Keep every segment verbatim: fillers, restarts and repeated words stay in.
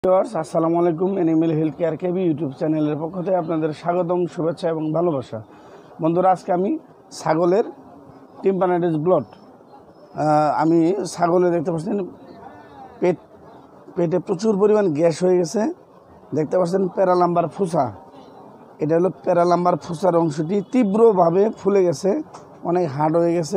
Viewers আসসালামু আলাইকুম। Animal health care KB YouTube চ্যানেলের পক্ষ থেকে আপনাদের স্বাগতম, শুভেচ্ছা এবং ভালোবাসা। বন্ধুরা, আজকে আমি ছাগলের টিম্পানাইটিস ব্লড, আমি ছাগলে দেখতে পাচ্ছেন পেট পেটে প্রচুর পরিমাণ গ্যাস হয়ে গেছে। দেখতে পাচ্ছেন প্যারালাম্বার ফুসা, এটা হলো প্যারালাম্বার ফুসার অংশটি তীব্রভাবে ফুলে গেছে, অনেক হার্ড হয়ে গেছে,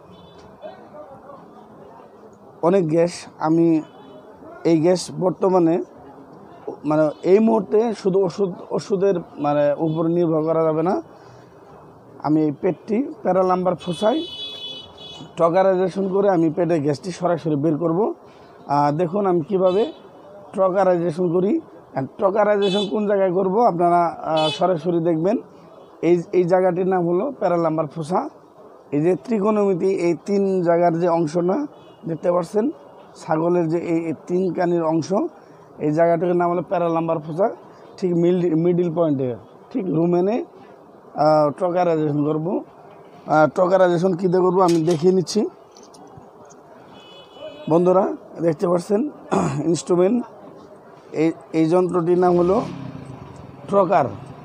অনেক গ্যাস। আমি এই গ্যাস বর্তমানে মানে এই মুহূর্তে শুধু ওষুধ ওষুধের মানে উপর নির্ভর করা যাবে না। আমি এই পেটটি প্যারালাম্বার ফুসাই ট্রকারাইজেশন করে আমি পেটে গ্যাসটি সরাসরি বের করব। দেখুন আমি কিভাবে ট্রকারাইজেশন করি। ট্রকারাইজেশন কোন জায়গায় করব আপনারা সরাসরি দেখবেন। এই এই জায়গাটির নাম হলো প্যারালাম্বার ফুসা। এই যে ত্রিকোণমিতি, এই তিন জায়গার যে অংশটা দেখতে পাচ্ছেন ছাগলের, যে এই তিন কানির অংশ, এই জায়গাটার নাম হলো প্যারালাম্বার ফুসা। ঠিক মিডল মিডিল পয়েন্টে ঠিক রুমেনে ট্রকারাইজেশন করব। ট্রকারাইজেশন কী দিয়ে করবো আমি দেখিয়ে নিচ্ছি। বন্ধুরা দেখতে পাচ্ছেন ইনস্ট্রুমেন্ট, এই এই যন্ত্রটির নাম হলো ট্রকার।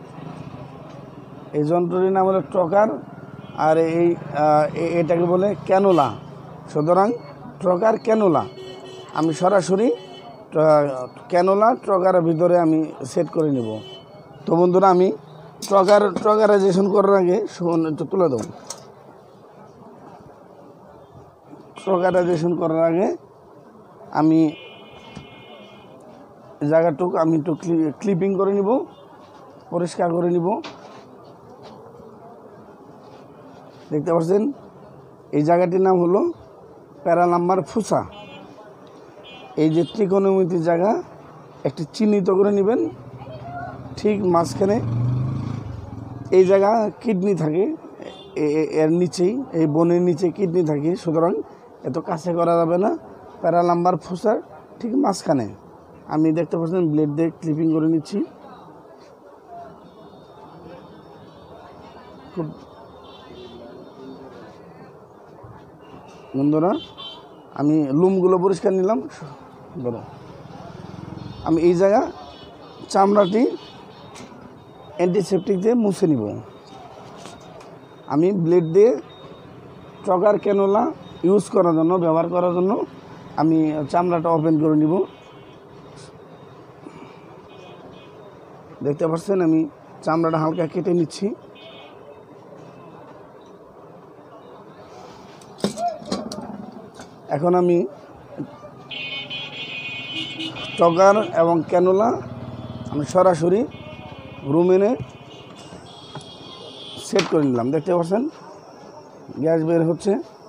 এই যন্ত্রটির নাম হলো ট্রকার, আর এই এটাকে বলে ক্যানোলা। সুতরাং ট্রকার ক্যানোলা আমি সরাসরি ক্যানোলা ট্রকারের ভিতরে আমি সেট করে নেব। তো বন্ধুরা, আমি ট্রকার ট্রকারাইজেশন করার আগে একটু তুলে দেব। ট্রকারাইজেশন করার আগে আমি জায়গাটুকু আমি একটু ক্লিপিং করে নিব, পরিষ্কার করে নিব। দেখতে পাচ্ছেন এই জায়গাটির নাম হলো প্যারালাম্বার ফুসা। এই যে ত্রিকোণমিতির জায়গা একটি চিহ্নিত করে নেবেন। ঠিক মাঝখানে এই জায়গা কিডনি থাকে, এর নিচেই এই বনের নিচে কিডনি থাকে, সুতরাং এত কাছে করা যাবে না। প্যারালাম্বার ফুসার ঠিক মাঝখানে আমি দেখতে পাচ্ছেন ব্লেড দিয়ে ক্লিপিং করে নিচ্ছি। খুব বন্ধুরা, আমি লুমগুলো পরিষ্কার নিলাম। বলো আমি এই জায়গা চামড়াটি অ্যান্টিসেপটিক দিয়ে মুছে নিব। আমি ব্লেড দিয়ে ট্রকার ক্যানোলা ইউজ করার জন্য, ব্যবহার করার জন্য আমি চামড়াটা ওপেন করে নিব। দেখতে পাচ্ছেন আমি চামড়াটা হালকা কেটে নিচ্ছি। এখন আমি ট্রকার এবং ক্যানোলা আমি সরাসরি রুমেনে সেট করে নিলাম। দেখতে পাচ্ছেন গ্যাস বের হচ্ছে,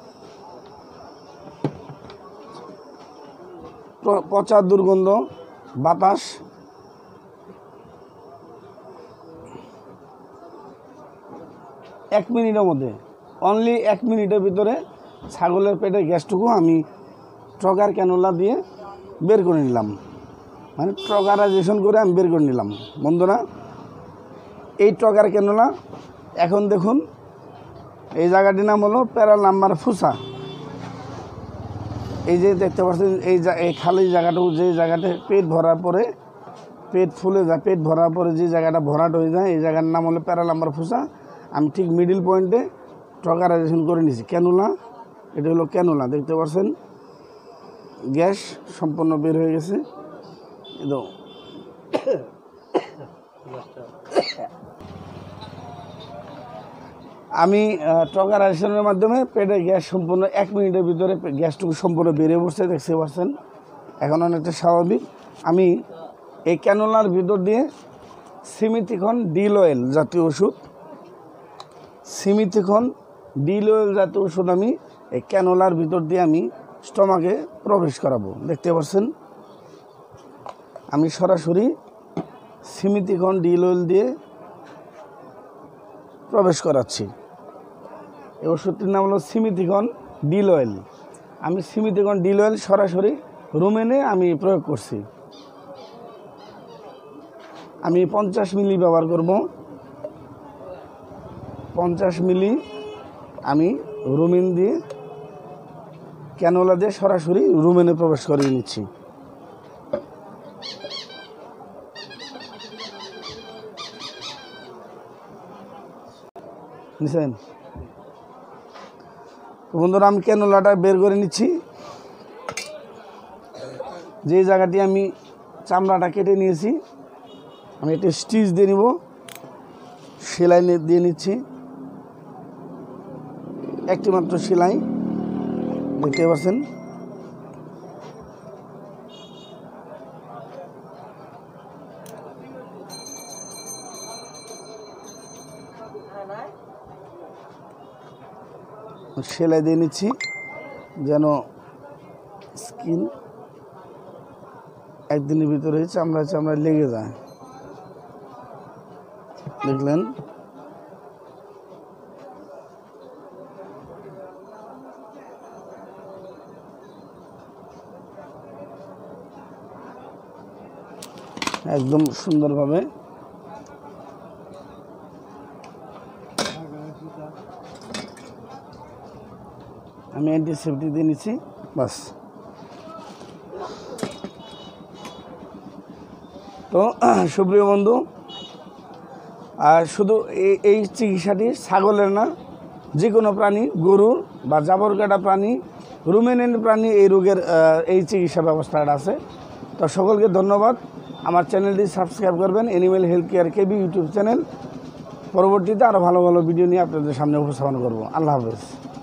পচা দুর্গন্ধ বাতাস। এক মিনিটের মধ্যে, অনলি এক মিনিটের ভিতরে ছাগলের পেটে গ্যাসটুকু আমি ট্রকার ক্যানোলা দিয়ে বের করে নিলাম, মানে ট্রকারাইজেশন করে আমি বের করে নিলাম। বন্ধুরা, এই ট্রকার ক্যানোলা এখন দেখুন এই জায়গাটির নাম হলো প্যারালাম্বার ফুসা। এই যে দেখতে পাচ্ছেন এই এই খালি জায়গাটুকু, যে জায়গাটা পেট ভরার পরে পেট ফুলে যায়, পেট ভরার পরে যে জায়গাটা ভরাট হয়ে যায়, এই জায়গার নাম হলো প্যারালাম্বার ফুসা। আমি ঠিক মিডিল পয়েন্টে ট্রকারাইজেশন করে নিয়েছি ক্যানোলা। এটা হলো ক্যানোলা। দেখতে পাচ্ছেন গ্যাস সম্পূর্ণ বের হয়ে গেছে। আমি ট্রকারাইজেশনের মাধ্যমে পেটে গ্যাস সম্পূর্ণ এক মিনিটের ভিতরে গ্যাসটুকু সম্পূর্ণ বেরিয়ে পড়ছে। দেখতে পাচ্ছেন এখন অনেকটা স্বাভাবিক। আমি এই ক্যানোলার ভিতর দিয়ে সিমিথিকন ডিল অয়েল জাতীয় ওষুধ সিমিথিকন ডিল অয়েল জাতীয় ওষুধ আমি এই ক্যানোলার ভিতর দিয়ে আমি স্টমাকে প্রবেশ করাবো। দেখতে পাচ্ছেন আমি সরাসরি সিমিথিকন ডিল অয়েল দিয়ে প্রবেশ করাচ্ছি। এই ওষুধটির নাম হলো সিমিথিকন ডিল অয়েল। আমি সিমিথিকন ডিল অয়েল সরাসরি রুমেনে আমি প্রয়োগ করছি। আমি পঞ্চাশ মিলি ব্যবহার করব। পঞ্চাশ মিলি আমি রুমেন দিয়ে ক্যানোলা দিয়ে সরাসরি রুমেনে প্রবেশ করিয়ে নিচ্ছি। বুঝছেন? তো বন্ধুরা, আমি ক্যানোলাটা বের করে নিচ্ছি। যে জায়গাটি আমি চামড়াটা কেটে নিয়েছি, আমি একটা স্টিচ দিয়ে নিব, সেলাই দিয়ে নিচ্ছি। একটি মাত্র সেলাই, দেখতে পাচ্ছেন। সেলাই দিয়ে নিচ্ছি যেন স্কিন একদিনের ভিতরে চামড়া চামড়া লেগে যায়। দেখলেন? একদম সুন্দরভাবে আমি অ্যান্টিসেপ্টিক দিয়ে নিচ্ছি, বাস। তো সুপ্রিয় বন্ধু, আর শুধু এই এই চিকিৎসাটি ছাগলের না, যে কোনো প্রাণী, গরুর বা জাবর কাটা প্রাণী, রুমেনেন্ট প্রাণী, এই রোগের এই চিকিৎসা ব্যবস্থাটা আছে। তো সকলকে ধন্যবাদ। আমার চ্যানেলটি সাবস্ক্রাইব করবেন, animal health care KB YouTube channel. পরবর্তীতে আরও ভালো ভালো ভিডিও নিয়ে আপনাদের সামনে উপস্থাপন করব। আল্লাহ হাফেজ।